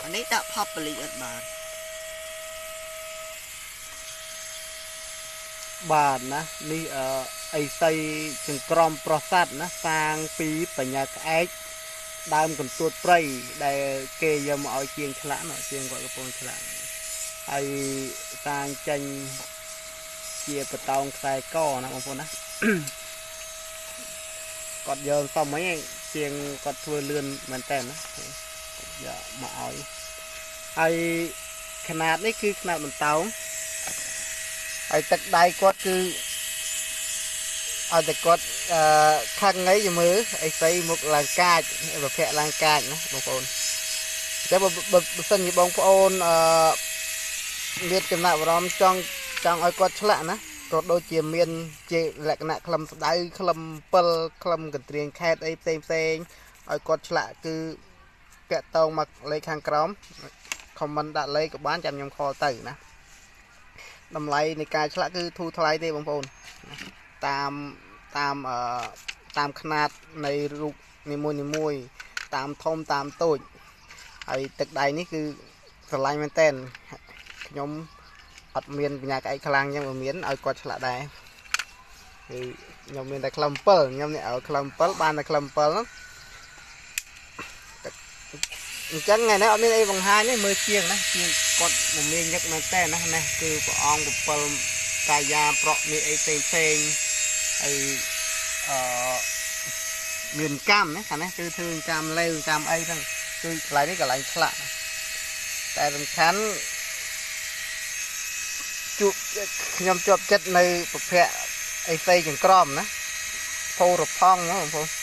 anh ấy đã pop beli ở bàn បាទណានេះអីសីចង្ក្រមប្រសាទណាសាងពីបញ្ញាក្អែកដើមកន្ទួតព្រៃដែលគេយកមកឲ្យជាងឆ្លាក់នោះជាងគាត់កំពុងឆ្លាក់ហើយសាងចេញជាបតោងខ្សែកណាបងប្អូនណាគាត់យកសមអីជាងគាត់ធ្វើលឿនមែនតើណាយកមកឲ្យហើយຂະຫນាតនេះគឺຂະຫນាតបន្តោងហើយទឹកដៃគាត់គឺឲ្យតែគាត់ខឹងអីមើលអីស្អីមុខឡើងកាចប្រភពឡើងកាចណាបងប្អូនតែបើសិនជាបងប្អូនមានចំណាប់អារម្មណ៍ចង់ឲ្យគាត់ឆ្លាក់ណាក៏ដូចជាមានជាលក្ខណៈក្លឹមស្ដៅក្លឹម7ក្លឹមកន្ទ្រៀងខេតអីផ្សេងឲ្យគាត់ឆ្លាក់គឺតាក់តងមកលេខខាងក្រោម comment ដាក់លេខក៏បានចាំខ្ញុំខលទៅណាតម្លៃនៃការឆ្លាក់គឺធូរថ្លៃទេបងប្អូនតាមຂະຫນាតនៃរូបនីមួយតាមធំតាមតូចហើយទឹកដៃនេះគឺស្រឡាញ់មែនតើខ្ញុំអត់មានបញ្ញាក្អែកខ្លាំងអញ្ចឹងមានឲ្យគាត់ឆ្លាក់ដែរគឺខ្ញុំមានតែក្លឹម7ខ្ញុំនេះឲ្យក្លឹម7បានតែក្លឹម7ហ្នឹងអញ្ចឹងថ្ងៃនេះអត់មានអីបង្ហាញទេមើលជាងណាជាងគាត់មមាញឹកមែនតើណានេះគឺព្រះអង្គ7កាយាប្រក់មានអីផ្សេងហើយមានកម្មណាខាងនេះគឺធ្វើកម្មលេវកម្មអីហ្នឹងគឺកន្លែងនេះកន្លែងឆ្លាក់តែសំខាន់ខ្ញុំជាប់ចិត្តនៅប្រភពអីផ្សេងចង្ក្រមណាផូរផង់ណាបងប្អូន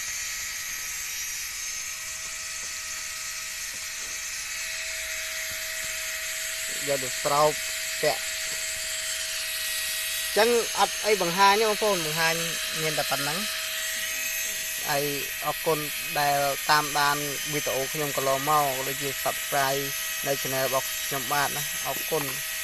យកទៅស្រោបពាក់ចឹងអត់អីបង្ហាញទេបងប្អូនបង្ហាញមានតែប៉ុណ្ណឹងហើយអរគុណដែលតាមដានវីដេអូខ្ញុំកន្លងមកដូចជា Subscribe នៅ Channel របស់ខ្ញុំបាទណាអរគុណ